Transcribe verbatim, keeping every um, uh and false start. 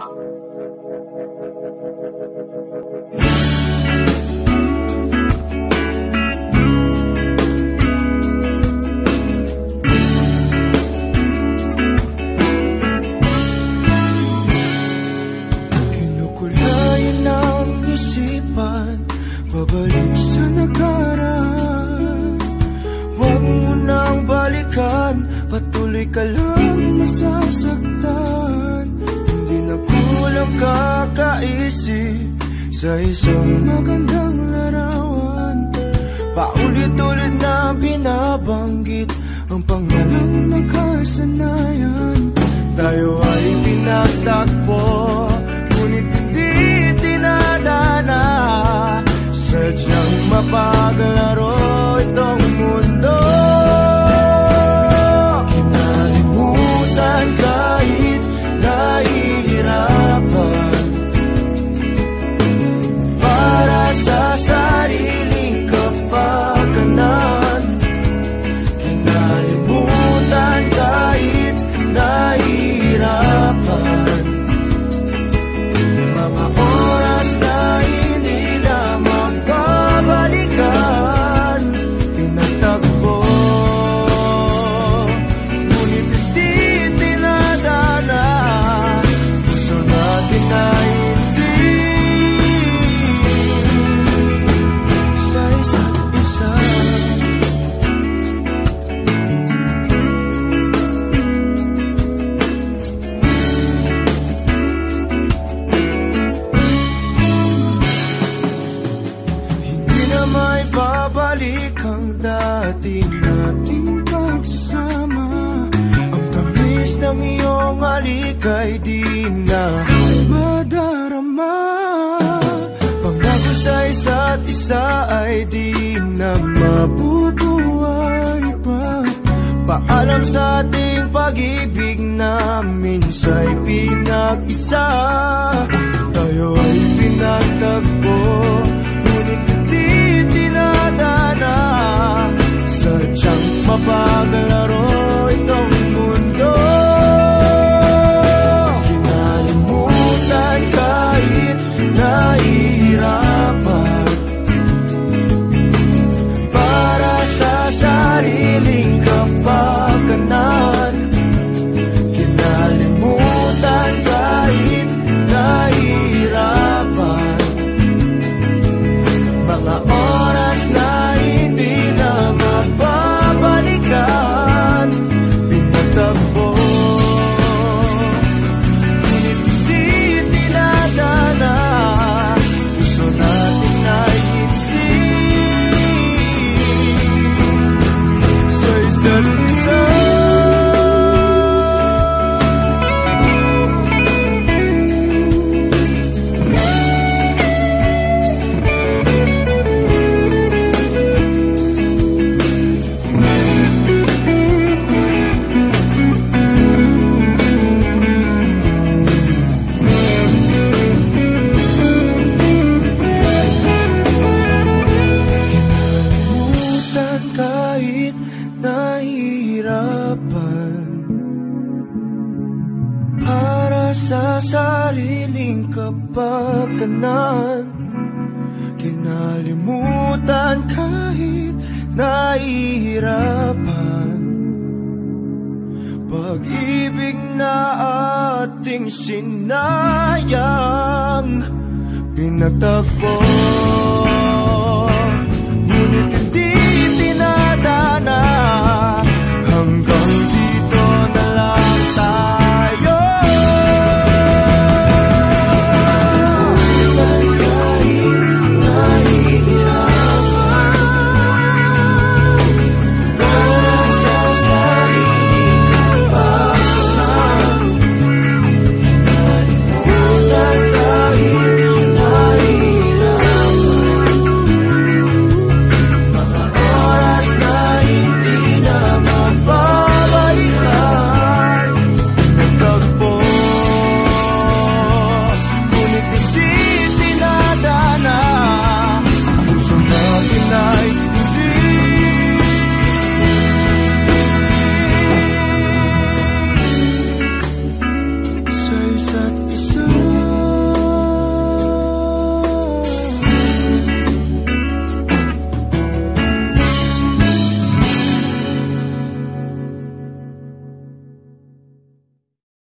Kinukulayan ang isipan, babalik sa nakaraan. Huwag mo nang balikan, patuloy ka lang masasaktan. Hindi na kulang kakaisip sa isang magandang larawan. Paulit-ulit na binabanggit ang pangalang nakasanayan. Tayo ay pinagtagpo, ngunit hindi tinadana. Sadyang mapaglaro itong mundo. Kinalimutan kahit nahihirapan, para sa sariling kapakanan. Kinalimutan kahit nahihirapan, mga oras na hindi na mababalikan. Pinagtagpo, ngunit hindi tinadana. Gusto natin na hindi sa isa't isa. Hindi na may babalik ang dati nating pagsasama. Ang tamis ng iyong halik ay di na madarama. Pangako sa isa't isa ay di na mabubuhay pa. Paalam sa ating pag-ibig na minsa'y pinag-isa. Tayo ay pinagtagpo, ngunit hindi tinadana. Sadyang mapaglaro itong mundo. Kinalimutan kahit nahihirapan, para sa sariling kapakanan. Kinalimutan kahit nahihirapan, mga oras na hindi na mababalikan. Pinagtagpo, ngunit hindi tinadana. Gusto natin na hindi sa isa't isa. Kinalimutan kahit nahihirapan, para sa sariling kapakanan. Kinalimutan kahit nahihirapan, pag-ibig na ating sinayang. Pinagtagpo, ngunit hindi tinadana. Hanggang